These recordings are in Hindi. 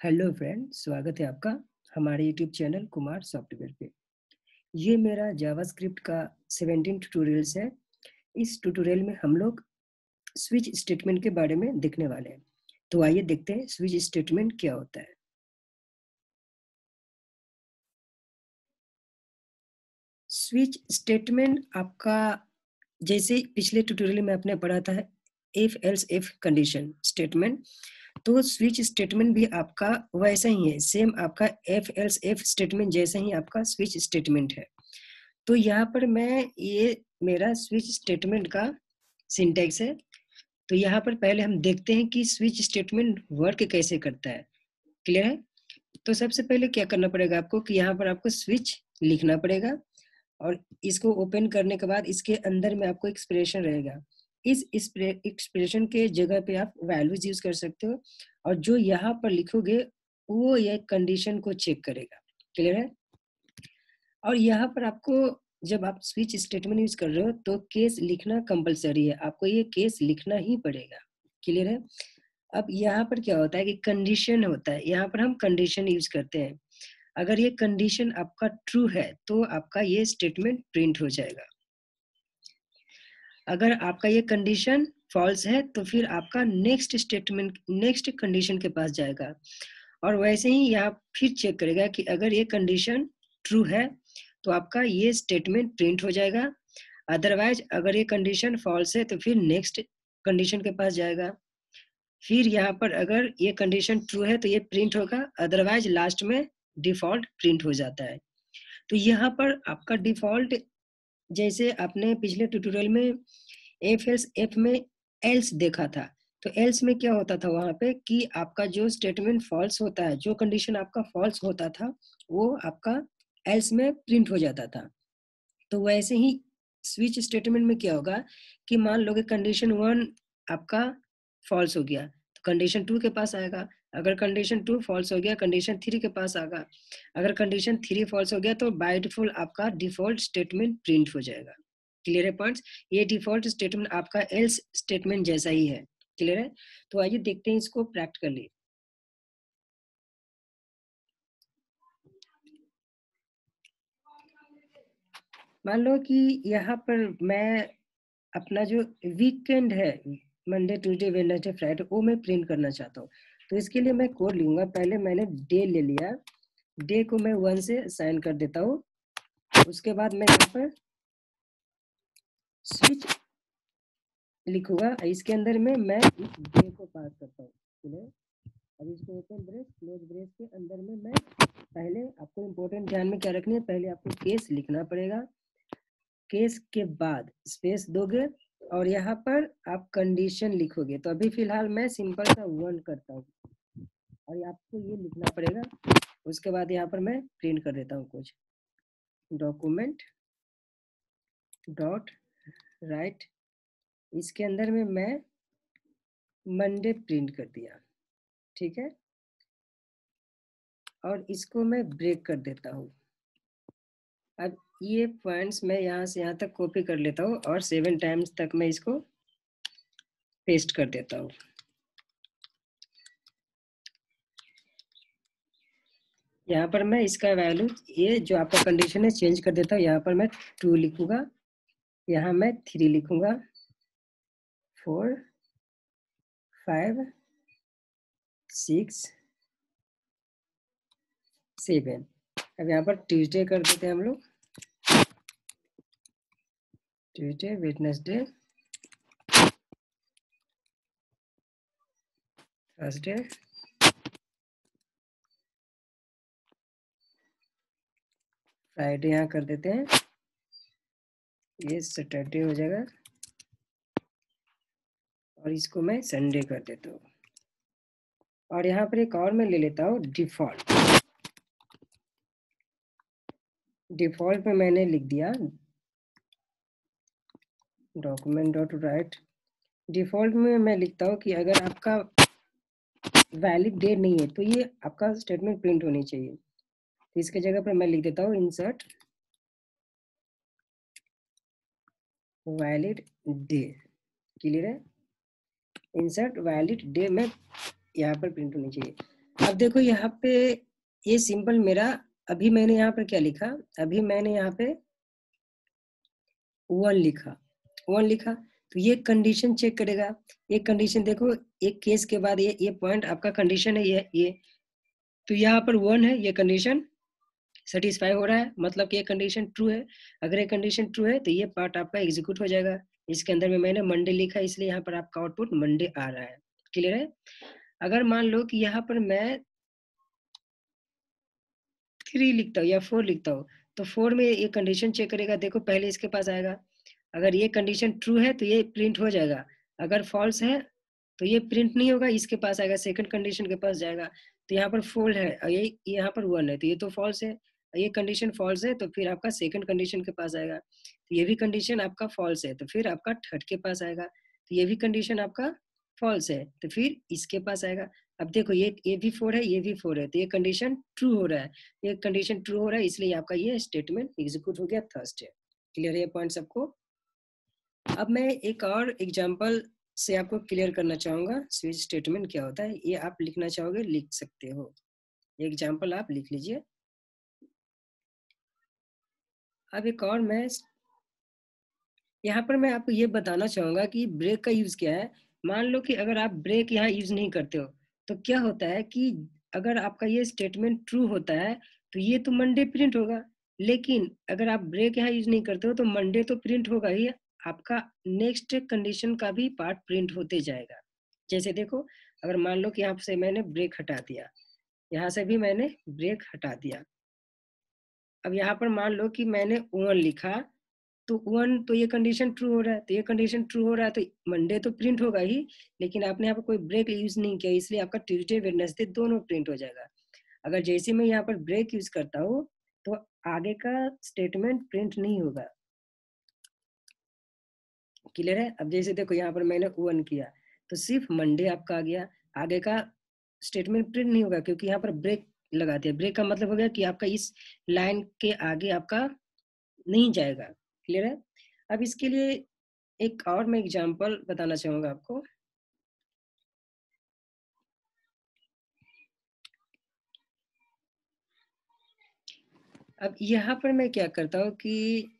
हेलो फ्रेंड, स्वागत है आपका हमारे यूट्यूब चैनल कुमार सॉफ्टवेयर पे। ये मेरा जावास्क्रिप्ट का 17 ट्यूटोरियल्स है। इस ट्यूटोरियल में हम लोग स्विच स्टेटमेंट के बारे में देखने वाले हैं। तो आइए देखते हैं स्विच स्टेटमेंट क्या होता है। स्विच स्टेटमेंट आपका जैसे पिछले ट्यूटोरियल में आपने पढ़ा था if else if condition statement, तो स्विच स्टेटमेंट भी आपका वैसा ही है। सेम आपका इफ एल्स इफ स्टेटमेंट जैसा ही आपका स्विच स्टेटमेंट है। तो यहाँ पर मैं ये मेरा स्विच स्टेटमेंट का सिंटैक्स है। तो यहाँ पर पहले हम देखते हैं कि स्विच स्टेटमेंट वर्क कैसे करता है। क्लियर है? तो सबसे पहले क्या करना पड़ेगा आपको कि यहाँ पर आपको स्विच लिखना पड़ेगा और इसको ओपन करने के बाद इसके अंदर में आपको एक्सप्रेशन रहेगा। इस एक्सप्रेशन के जगह पे आप वैल्यूज यूज कर सकते हो और जो यहाँ पर लिखोगे वो ये कंडीशन को चेक करेगा। क्लियर है? और यहाँ पर आपको जब आप स्विच स्टेटमेंट यूज कर रहे हो तो केस लिखना कंपलसरी है, आपको ये केस लिखना ही पड़ेगा। क्लियर है? अब यहाँ पर क्या होता है कि कंडीशन होता है, यहाँ पर हम कंडीशन यूज करते हैं। अगर ये कंडीशन आपका ट्रू है तो आपका ये स्टेटमेंट प्रिंट हो जाएगा। अगर आपका ये कंडीशन फॉल्स है तो फिर आपका नेक्स्ट स्टेटमेंट नेक्स्ट कंडीशन के पास जाएगा और वैसे ही यहाँ फिर चेक करेगा कि अगर ये कंडीशन ट्रू है तो आपका ये स्टेटमेंट प्रिंट हो जाएगा। अदरवाइज अगर ये कंडीशन फॉल्स है तो फिर नेक्स्ट कंडीशन के पास जाएगा। फिर यहाँ पर अगर ये कंडीशन ट्रू है तो ये प्रिंट होगा, अदरवाइज लास्ट में डिफॉल्ट प्रिंट हो जाता है। तो यहाँ पर आपका डिफॉल्ट जैसे आपने पिछले ट्यूटोरियल में एफ में एल्स देखा था, तो एल्स में क्या होता था वहां पे कि आपका जो स्टेटमेंट फॉल्स होता है, जो कंडीशन आपका फॉल्स होता था वो आपका एल्स में प्रिंट हो जाता था। तो वैसे ही स्विच स्टेटमेंट में क्या होगा कि मान लो कि कंडीशन 1 आपका फॉल्स हो गया तो कंडीशन 2 के पास आएगा। अगर कंडीशन 2 फॉल्स हो गया कंडीशन 3 के पास आएगा। अगर कंडीशन 3 फॉल्स हो गया तो बाय डिफॉल्ट आपका डिफॉल्ट स्टेटमेंट प्रिंट हो जाएगा। क्लियर है पॉइंट्स? ये डिफॉल्ट स्टेटमेंट आपका एल्स स्टेटमेंट जैसा ही है। क्लियर है? तो आइए देखते हैं इसको प्रैक्टिकली। मान लो कि यहाँ पर मैं अपना जो वीकेंड है मंडे ट्यूसडे वेडनेसडे फ्राइडे वो मैं प्रिंट करना चाहता हूँ। तो इसके लिए मैं कोड लूंगा। पहले मैंने डे ले लिया, डे को मैं 1 से साइन कर देता हूँ। उसके बाद मैं यहाँ पर स्विच लिखूंगा, इसके अंदर में मैं इस डे को पास करता हूँ। अब इसको ओपन ब्रेस क्लोज ब्रेस के अंदर में मैं पहले आपको इम्पोर्टेंट ध्यान में क्या रखनी है, पहले आपको केस लिखना पड़ेगा। केस के बाद स्पेस दोगे और यहाँ पर आप कंडीशन लिखोगे। तो अभी फिलहाल मैं सिंपल सा 1 करता हूँ और आपको ये लिखना पड़ेगा। उसके बाद यहाँ पर मैं प्रिंट कर देता हूँ कुछ डॉक्यूमेंट डॉट राइट, इसके अंदर में मैं मंडे प्रिंट कर दिया। ठीक है, और इसको मैं ब्रेक कर देता हूँ। अब ये पॉइंट्स मैं यहाँ से यहाँ तक कॉपी कर लेता हूँ और 7 टाइम्स तक मैं इसको पेस्ट कर देता हूँ। यहाँ पर मैं इसका वैल्यू ये जो आपका कंडीशन है चेंज कर देता हूँ। यहाँ पर मैं 2 लिखूंगा, यहाँ मैं 3 लिखूंगा, 4 5 6 7। अब यहाँ पर ट्यूसडे कर देते हैं हम लोग, ट्यूसडे वेडनेसडे थर्सडे फ्राइडे, यहाँ कर देते हैं, ये सैटरडे हो जाएगा और इसको मैं संडे कर देता हूँ। और यहाँ पर एक और मैं ले लेता हूँ डिफॉल्ट। डिफॉल्ट में मैंने लिख दिया डॉक्यूमेंट डॉट राइट। डिफॉल्ट में मैं लिखता हूँ कि अगर आपका वैलिड डे नहीं है तो ये आपका स्टेटमेंट प्रिंट होनी चाहिए। तो इसके जगह पर मैं लिख देता हूँ इंसर्ट वैलिड डे। क्लियर है? इंसर्ट वैलिड डे में यहाँ पर प्रिंट होनी चाहिए। अब देखो यहाँ पे ये सिंपल मेरा, अभी मैंने यहाँ पर क्या लिखा, अभी मैंने यहाँ पे 1 लिखा, तो ये कंडीशन चेक करेगा। ये कंडीशन देखो, एक केस के बाद ये पॉइंट आपका कंडीशन है, ये तो यहाँ पर 1 है, ये कंडीशन सेटिस्फाई हो रहा है, मतलब कि ये कंडीशन ट्रू है। अगर ये कंडीशन ट्रू है तो ये पार्ट आपका एग्जीक्यूट हो जाएगा। इसके अंदर में मैंने मंडे लिखा है, इसलिए यहाँ पर आपका आउटपुट मंडे आ रहा है। क्लियर है? अगर मान लो कि यहाँ पर मैं 3 लिखता हूँ या 4 लिखता हूँ, तो 4 में ये कंडीशन चेक करेगा। देखो पहले इसके पास आएगा, अगर ये कंडीशन ट्रू है तो ये प्रिंट हो जाएगा, अगर फॉल्स है तो ये प्रिंट नहीं होगा, इसके पास आएगा, सेकंड कंडीशन के पास जाएगा। तो यहाँ पर फॉल्स है और ये यहाँ पर 1 है, तो ये तो फॉल्स है, ये कंडीशन फॉल्स है, तो फिर आपका सेकंड कंडीशन के पास आएगा। तो ये भी कंडीशन आपका फॉल्स है, तो फिर आपका थर्ड के पास आएगा। तो ये भी कंडीशन आपका फॉल्स है, तो फिर इसके पास आएगा। अब देखो ये भी 4 है, ये भी 4 है, तो ये कंडीशन ट्रू हो रहा है, ये कंडीशन ट्रू हो रहा है, इसलिए आपका ये स्टेटमेंट एग्जीक्यूट हो गया थर्सडे। क्लियर है ये पॉइंट सबको? अब मैं एक और एग्जांपल से आपको क्लियर करना चाहूंगा स्विच स्टेटमेंट क्या होता है। ये आप लिखना चाहोगे लिख सकते हो, एग्जांपल आप लिख लीजिए। अब एक और मैं यहाँ पर मैं आपको ये बताना चाहूंगा कि ब्रेक का यूज क्या है। मान लो कि अगर आप ब्रेक यहाँ यूज नहीं करते हो, तो क्या होता है कि अगर आपका ये स्टेटमेंट ट्रू होता है तो ये तो मंडे प्रिंट होगा, लेकिन अगर आप ब्रेक यहाँ यूज नहीं करते हो तो मंडे तो प्रिंट होगा ही, आपका नेक्स्ट कंडीशन का भी पार्ट प्रिंट होते जाएगा। जैसे देखो, अगर मान लो कि यहाँ से मैंने ब्रेक हटा दिया, यहाँ से भी मैंने ब्रेक हटा दिया, अब यहाँ पर मान लो कि मैंने 1 लिखा, तो 1 तो ये कंडीशन ट्रू हो रहा है, तो ये कंडीशन ट्रू हो रहा है तो मंडे तो प्रिंट होगा ही, लेकिन आपने यहाँ पर कोई ब्रेक यूज नहीं किया, इसलिए आपका ट्यूसडे वेडनेसडे दोनों प्रिंट हो जाएगा। अगर जैसे मैं यहाँ पर ब्रेक यूज करता हूँ तो आगे का स्टेटमेंट प्रिंट नहीं होगा। क्लियर है? अब जैसे देखो यहाँ पर मैंने 1 किया तो सिर्फ मंडे आपका आ गया, आगे का स्टेटमेंट प्रिंट नहीं होगा, क्योंकि यहाँ पर ब्रेक लगा दिया। ब्रेक का मतलब हो गया कि आपका इस लाइन के आगे आपका नहीं जाएगा। क्लियर है? अब इसके लिए एक और मैं एग्जांपल बताना चाहूंगा आपको। अब यहाँ पर मैं क्या करता हूँ कि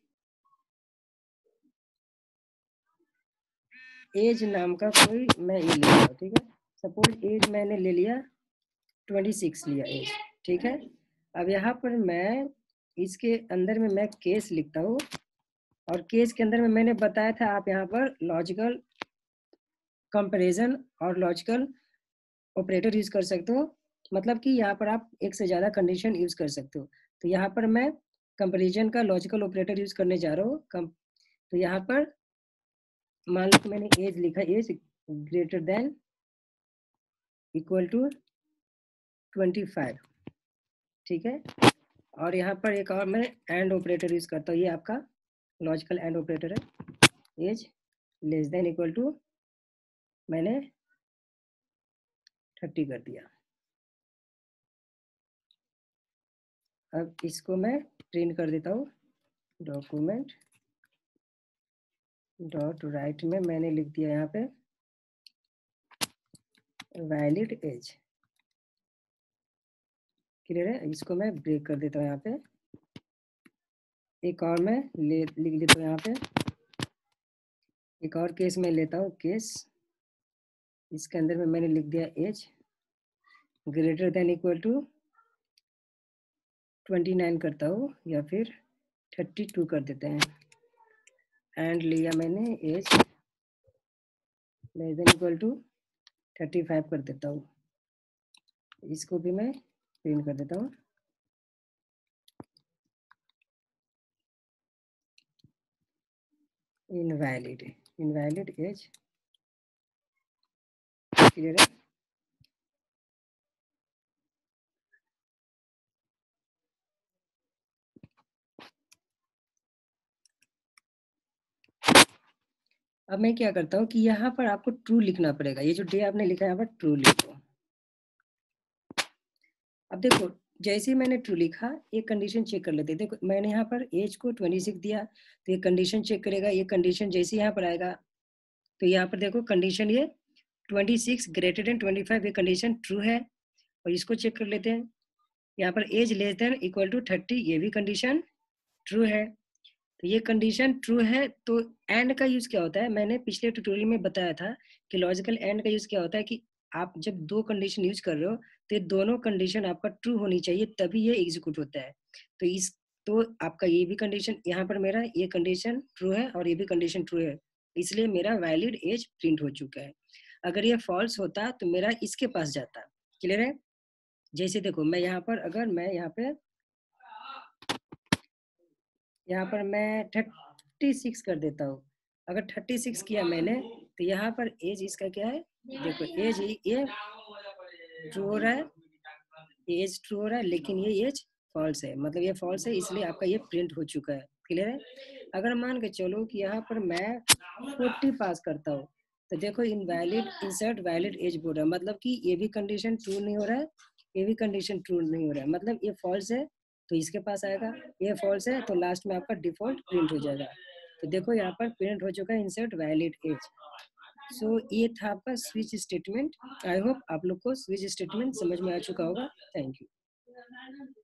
एज नाम का कोई मैं ये लेता हूँ, ठीक है। सपोज एज मैंने ले लिया 26 लिया एज, ठीक है। अब यहाँ पर मैं इसके अंदर में मैं केस लिखता हूँ, और केस के अंदर में मैंने बताया था आप यहाँ पर लॉजिकल कंपैरिजन और लॉजिकल ऑपरेटर यूज कर सकते हो, मतलब कि यहाँ पर आप एक से ज्यादा कंडीशन यूज कर सकते हो। तो यहाँ पर मैं कंपैरिजन का लॉजिकल ऑपरेटर यूज करने जा रहा हूँ। तो यहाँ पर मान लो कि मैंने एज लिखा, age greater than equal to 25, ठीक है। और यहाँ पर एक और मैं एंड ऑपरेटर यूज करता हूँ, ये आपका लॉजिकल एंड ऑपरेटर है। Age less than equal to मैंने 30 कर दिया। अब इसको मैं प्रिंट कर देता हूँ, डॉक्यूमेंट डॉट राइट में मैंने लिख दिया यहाँ पे वैलिड एज। क्लियर है? इसको मैं ब्रेक कर देता हूँ यहाँ पे। एक और मैं लिख लेता हूँ यहाँ पे, एक और केस में लेता हूँ केस, इसके अंदर में मैंने लिख दिया age greater than equal to 29 करता हूँ, या फिर 32 कर देते हैं। एंड लिया मैंने age less than equal to 35 कर देता हूँ। इसको भी मैं प्रिंट कर देता हूँ। Invalid as. क्लियर है? अब मैं क्या करता हूँ कि यहाँ पर आपको ट्रू लिखना पड़ेगा, ये जो डे आपने लिखा है यहाँ पर ट्रू लिखो। अब देखो जैसे ही मैंने ट्रू लिखा, एक कंडीशन चेक कर लेते हैं। देखो मैंने यहाँ पर एज को 26 दिया, तो ये कंडीशन चेक करेगा। ये कंडीशन जैसे यहाँ पर आएगा तो यहाँ पर देखो कंडीशन ये 26 ग्रेटर देन 25, ये कंडीशन ट्रू है। और इसको चेक कर लेते हैं। यहाँ पर age less than equal to 30, ये भी कंडीशन ट्रू है। तो ये कंडीशन ट्रू है। तो एंड का यूज क्या होता है, मैंने पिछले ट्यूटोरियल में बताया था कि लॉजिकल एंड का यूज क्या होता है कि आप जब दो कंडीशन यूज कर रहे हो तो ये दोनों कंडीशन आपका ट्रू होनी चाहिए, तभी ये एग्जीक्यूट होता है। तो इस तो आपका ये भी कंडीशन, यहाँ पर मेरा ये कंडीशन ट्रू है और ये भी कंडीशन ट्रू है, इसलिए मेरा वैलिड एज प्रिंट हो चुका है। अगर ये फॉल्स होता तो मेरा इसके पास जाता। क्लियर है? जैसे देखो मैं यहाँ पर, अगर मैं यहाँ पर मैं 36 कर देता हूँ। अगर 36 किया मैंने तो यहाँ पर एज इसका क्या है, देखो एज ये ट्रू हो रहा है, ये एज ट्रू हो रहा है, लेकिन ये एज फॉल्स है, मतलब ये फॉल्स है, इसलिए आपका ये प्रिंट हो चुका है। क्लियर है? अगर मान के चलो कि यहाँ पर मैं 40 पास करता हूँ, तो देखो इनवैलिड इंसर्ट वैलिड एज बोल रहा है, मतलब कि ये भी कंडीशन ट्रू नहीं हो रहा है, ये भी कंडीशन ट्रू नहीं हो रहा है, मतलब ये फॉल्स है तो इसके पास आएगा, ये फॉल्स है तो लास्ट में आपका डिफॉल्ट प्रिंट हो जाएगा। तो देखो यहाँ पर प्रिंट हो चुका है इंसर्ट वैलिड एज। सो ये था आपका स्विच स्टेटमेंट। आई होप आप लोग को स्विच स्टेटमेंट समझ में आ चुका होगा। Thank you.